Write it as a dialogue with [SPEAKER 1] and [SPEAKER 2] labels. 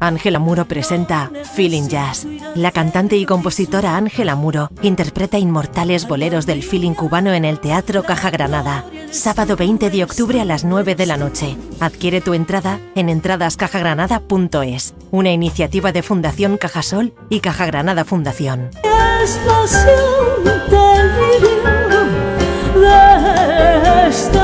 [SPEAKER 1] Ángela Muro presenta Feeling Jazz. La cantante y compositora Ángela Muro interpreta inmortales boleros del feeling cubano en el Teatro Caja Granada. Sábado 20 de octubre a las 9 de la noche. Adquiere tu entrada en entradascajagranada.es. Una iniciativa de Fundación Cajasol y Caja Granada Fundación.
[SPEAKER 2] Es pasión del vivir de esta